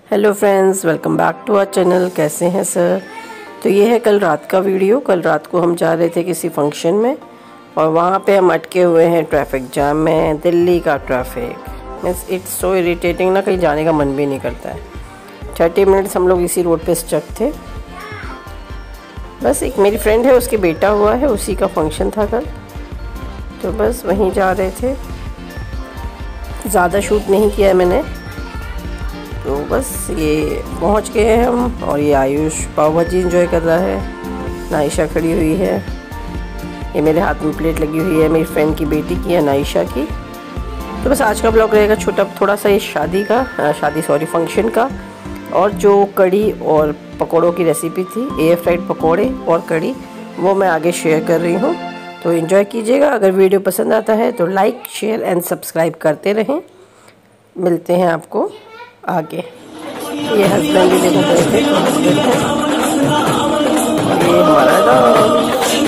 Hello friends, welcome back to our channel. कैसे हैं sir? तो ये है कल रात का वीडियो। कल रात को हम जा रहे थे किसी फंक्शन में और वहाँ पे हम अटके हुए हैं ट्रैफिक जाम में। दिल्ली का traffic means it's so irritating ना, कहीं जाने का मन भी नहीं करता है। 30 मिनट्स हम लोग इसी रोड पे स्टक थे। बस एक मेरी फ्रेंड है, उसके बेटा हुआ है, उसी का फंक्शन था कल, तो बस वहीं जा रहे थे। ज़्यादा शूट नहीं किया है मैंने, तो बस ये पहुंच गए हैं हम। और ये आयुष पाव भाजी एंजॉय कर रहा है, नाइशा खड़ी हुई है, ये मेरे हाथ में प्लेट लगी हुई है मेरी फ्रेंड की बेटी की है, नाइशा की। तो बस आज का ब्लॉग रहेगा छोटा थोड़ा सा, ये फंक्शन का। और जो कड़ी और पकौड़ों की रेसिपी थी, एयर फ्राइड पकौड़े और कड़ी, वो मैं आगे शेयर कर रही हूँ, तो एंजॉय कीजिएगा। अगर वीडियो पसंद आता है तो लाइक शेयर एंड सब्सक्राइब करते रहें। मिलते हैं आपको आगे। ये हस्बैंड भी देखो गए थे, तो हस्बैंड है, ये हमारा डॉग।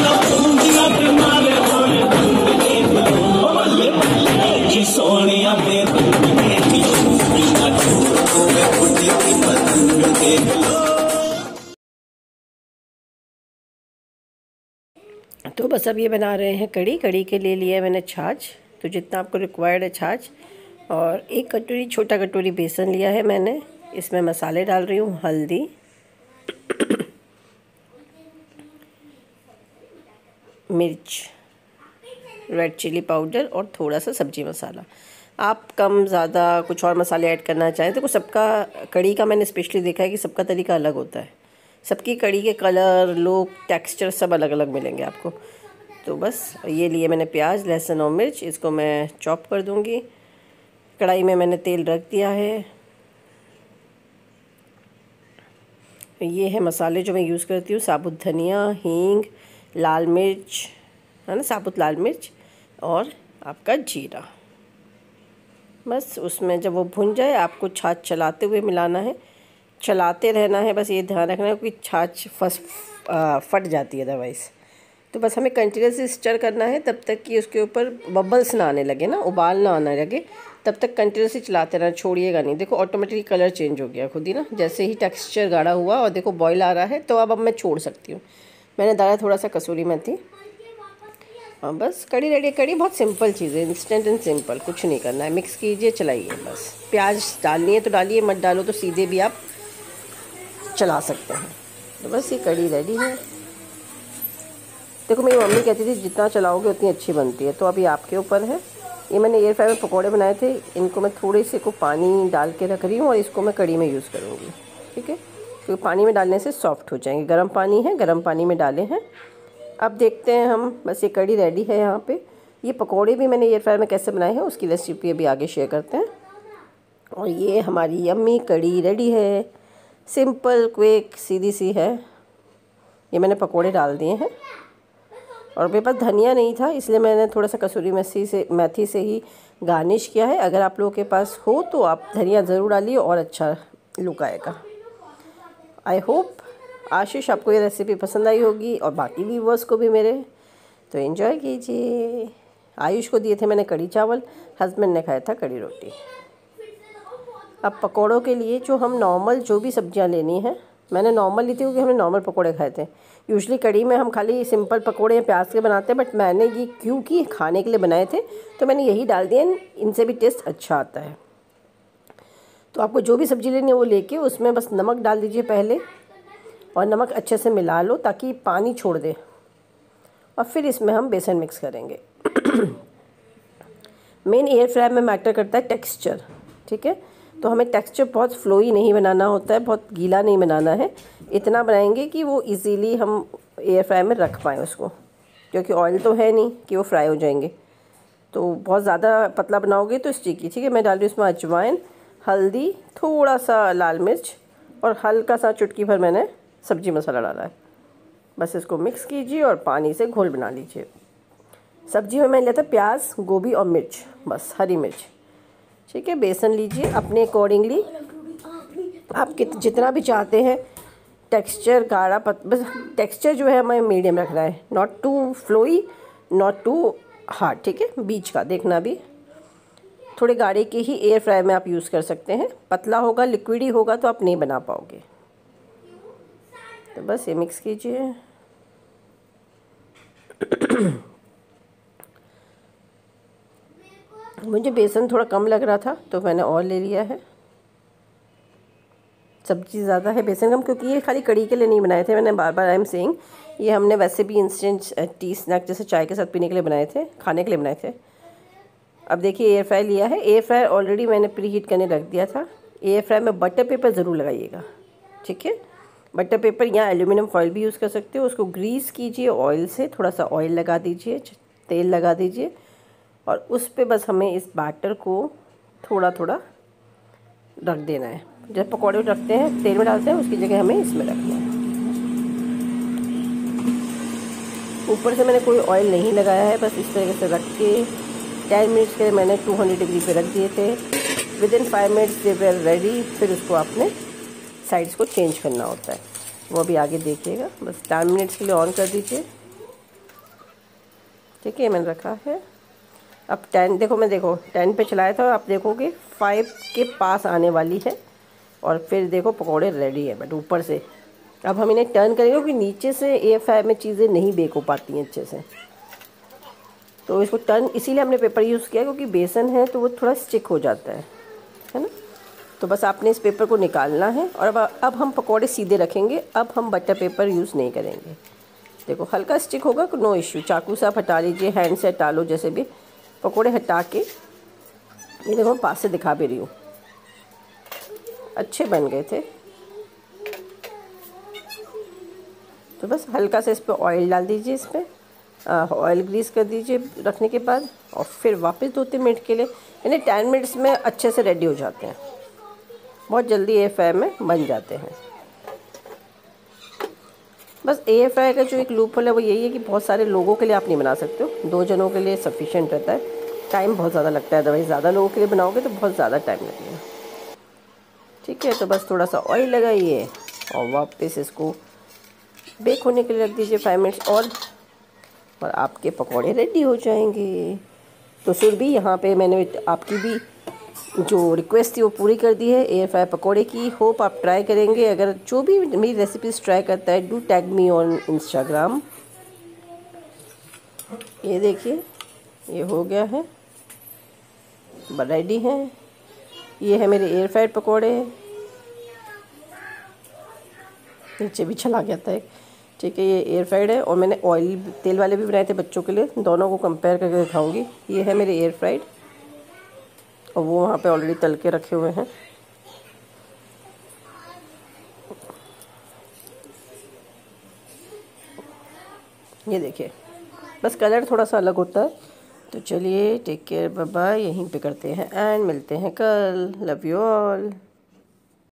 तो बस अब ये बना रहे हैं कड़ी। कड़ी के लिए लिया मैंने छाछ, तो जितना आपको रिक्वायर्ड है छाछ, और एक कटोरी छोटा कटोरी बेसन लिया है मैंने। इसमें मसाले डाल रही हूँ, हल्दी, मिर्च, रेड चिली पाउडर और थोड़ा सा सब्जी मसाला। आप कम ज़्यादा कुछ और मसाले ऐड करना चाहें तो सबका कड़ी का मैंने स्पेशली देखा है कि सबका तरीका अलग होता है। सबकी कड़ी के कलर, लुक, टेक्सचर सब अलग अलग मिलेंगे आपको। तो बस ये लिए मैंने प्याज, लहसुन और मिर्च, इसको मैं चॉप कर दूँगी। कढ़ाई में मैंने तेल रख दिया है। ये है मसाले जो मैं यूज़ करती हूँ, साबुत धनिया, हींग, लाल मिर्च है ना, साबुत लाल मिर्च और आपका जीरा। बस उसमें जब वो भुन जाए, आपको छाछ चलाते हुए मिलाना है, चलाते रहना है। बस ये ध्यान रखना है कि छाछ फट जाती है अदरवाइज़। तो बस हमें कंटिन्यूसली स्टर करना है तब तक कि उसके ऊपर बबल्स ना आने लगे ना, उबाल ना आने लगे, तब तक कंटिन्यूसली चलाते रहना, छोड़िएगा नहीं। देखो ऑटोमेटिकली कलर चेंज हो गया खुद ही ना, जैसे ही टेक्सचर गाढ़ा हुआ और देखो बॉईल आ रहा है, तो अब मैं छोड़ सकती हूँ। मैंने डाला थोड़ा सा कसूरी मेथी और बस कड़ी रेडी। कड़ी बहुत सिंपल चीज़ है, इंस्टेंट एंड सिंपल, कुछ नहीं करना है। मिक्स कीजिए, चलाइए बस। प्याज डालनी है तो डालिए, मत डालो तो सीधे भी आप चला सकते हैं। तो बस ये कड़ी रेडी है। देखो मेरी मम्मी कहती थी जितना चलाओगे उतनी अच्छी बनती है, तो अभी आपके ऊपर है। ये मैंने एयर फ्रायर में पकौड़े बनाए थे, इनको मैं थोड़े से को पानी डाल के रख रही हूँ और इसको मैं कड़ी में यूज़ करूँगी, ठीक है, क्योंकि पानी में डालने से सॉफ्ट हो जाएंगे। गर्म पानी है, गर्म पानी में डाले हैं। अब देखते हैं हम, बस ये कड़ी रेडी है यहाँ पे। ये पकौड़े भी मैंने एयर फ्रायर में कैसे बनाए हैं उसकी रेसिपी अभी आगे शेयर करते हैं। और ये हमारी यम्मी कड़ी रेडी है, सिंपल क्विक सीधी सी है। ये मैंने पकौड़े डाल दिए हैं और मेरे पास धनिया नहीं था, इसलिए मैंने थोड़ा सा कसूरी मेथी से ही गार्निश किया है। अगर आप लोगों के पास हो तो आप धनिया ज़रूर डालिए और अच्छा लुक आएगा। आई होप आशीष आपको ये रेसिपी पसंद आई होगी और बाकी व्यूवर्स को भी मेरे, तो एंजॉय कीजिए। आयुष को दिए थे मैंने कड़ी चावल, हस्बैंड ने खाया था कड़ी रोटी। अब पकौड़ों के लिए जो हम नॉर्मल जो भी सब्जियां लेनी है, मैंने नॉर्मल ली थी क्योंकि हमने नॉर्मल पकोड़े खाए थे। यूजुअली कड़ी में हम खाली सिंपल पकोड़े प्याज के बनाते हैं, बट मैंने ये क्योंकि खाने के लिए बनाए थे तो मैंने यही डाल दिए, इनसे भी टेस्ट अच्छा आता है। तो आपको जो भी सब्ज़ी लेनी है वो लेके उसमें बस नमक डाल दीजिए पहले, और नमक अच्छे से मिला लो ताकि पानी छोड़ दे, और फिर इसमें हम बेसन मिक्स करेंगे। मेन एयर फ्रायर में मैटर करता है टेक्सचर, ठीक है। तो हमें टेक्सचर बहुत फ्लोई नहीं बनाना होता है, बहुत गीला नहीं बनाना है। इतना बनाएंगे कि वो इजीली हम एयर फ्रायर में रख पाएँ उसको, क्योंकि ऑयल तो है नहीं कि वो फ्राई हो जाएंगे। तो बहुत ज़्यादा पतला बनाओगे तो स्टिकी, ठीक है। मैं डाल रही हूँ इसमें अजवाइन, हल्दी, थोड़ा सा लाल मिर्च और हल्का सा चुटकी भर मैंने सब्जी मसाला डाला है। बस इसको मिक्स कीजिए और पानी से घोल बना लीजिए। सब्जी में मैंने लिया था प्याज, गोभी और मिर्च, बस हरी मिर्च, ठीक है। बेसन लीजिए अपने अकॉर्डिंगली, आप जितना भी चाहते हैं टेक्सचर गाढ़ा बस टेक्सचर जो है हमें मीडियम रखना है, not too flowy not too hard, ठीक है, बीच का देखना भी। थोड़े गाढ़े के ही एयर फ्रायर में आप यूज़ कर सकते हैं। पतला होगा, लिक्विडी होगा तो आप नहीं बना पाओगे। तो बस ये मिक्स कीजिए। मुझे बेसन थोड़ा कम लग रहा था तो मैंने और ले लिया है। सब्ज़ी ज़्यादा है, बेसन कम, क्योंकि ये खाली कड़ी के लिए नहीं बनाए थे। मैंने बार बार आई एम सेइंग, ये हमने वैसे भी इंस्टेंट टी स्नैक जैसे चाय के साथ पीने के लिए बनाए थे, खाने के लिए बनाए थे। अब देखिए एयर फ्राई लिया है। एयर फ्राई ऑलरेडी मैंने प्री हीट करने रख दिया था। एयर फ्राई में बटर पेपर ज़रूर लगाइएगा, ठीक है। बटर पेपर या एल्यूमिनियम फॉइल भी यूज़ कर सकते हो। उसको ग्रीस कीजिए ऑयल से, थोड़ा सा ऑयल लगा दीजिए, तेल लगा दीजिए, और उस पर बस हमें इस बैटर को थोड़ा थोड़ा रख देना है। जब पकौड़े रखते हैं तेल में डालते हैं, उसकी जगह हमें इसमें रखना है। ऊपर से मैंने कोई ऑयल नहीं लगाया है, बस इस तरीके से रख के 10 मिनट्स के लिए मैंने 200 डिग्री पे रख दिए थे। Within 5 minutes they were ready. फिर उसको आपने साइड्स को चेंज करना होता है, वो भी आगे देखिएगा। बस 10 मिनट्स के लिए ऑन कर दीजिए, ठीक है। मैंने रखा है। अब 10 देखो, मैं 10 पे चलाया था, आप देखोगे 5 के पास आने वाली है, और फिर देखो पकौड़े रेडी है। बट ऊपर से अब हम इन्हें टर्न करेंगे, क्योंकि नीचे से एयर फ्राई में चीज़ें नहीं बेक हो पाती हैं अच्छे से, तो इसको टर्न इसीलिए हमने पेपर यूज़ किया, क्योंकि बेसन है तो वो थोड़ा स्टिक हो जाता है ना। तो बस आपने इस पेपर को निकालना है। और अब हम पकौड़े सीधे रखेंगे। अब हम बटर पेपर यूज़ नहीं करेंगे। देखो हल्का स्टिक होगा, नो इश्यू, चाकू से आप हटा लीजिए, हैंड से हटा लो, जैसे भी। पकौड़े हटा के ये देखो पास से दिखा भी रही हूँ, अच्छे बन गए थे। तो बस हल्का से इस पर ऑयल डाल दीजिए, इस पर ऑयल ग्रीस कर दीजिए रखने के बाद, और फिर वापस 2-3 मिनट के लिए, यानी 10 मिनट्स में अच्छे से रेडी हो जाते हैं। बहुत जल्दी एयर फ्राई में बन जाते हैं। बस एयर फ्राई का जो एक लूप होल है वो यही है कि बहुत सारे लोगों के लिए आप नहीं बना सकते हो। 2 जनों के लिए सफिशिएंट रहता है। टाइम बहुत ज़्यादा लगता है, अदरवाइज़ ज़्यादा लोगों के लिए बनाओगे तो बहुत ज़्यादा टाइम लगेगा, ठीक है। तो बस थोड़ा सा ऑयल लगाइए और वापस इसको बेक होने के लिए रख दीजिए 5 मिनट्स और आपके पकौड़े रेडी हो जाएंगे। तो सुरभि, यहाँ पे मैंने आपकी भी जो रिक्वेस्ट थी वो पूरी कर दी है एयर फ्राई पकौड़े की। होप आप ट्राई करेंगे। अगर जो भी मेरी रेसिपीज़ ट्राई करता है, do tag me on Instagram. ये देखिए ये हो गया है, रेडी हैं। ये है मेरे एयर फ्राइड पकौड़े। नीचे भी चला गया था, ठीक है। ये एयर फ्राइड है, और मैंने ऑयल तेल वाले भी बनाए थे बच्चों के लिए। दोनों को कंपेयर करके दिखाऊंगी। ये है मेरे एयर फ्राइड, और वो वहाँ पे ऑलरेडी तल के रखे हुए हैं। ये देखिए, बस कलर थोड़ा सा अलग होता है। तो चलिए, टेक केयर, बाय बाय। यहीं पे करते हैं एंड मिलते हैं कल। Love you all.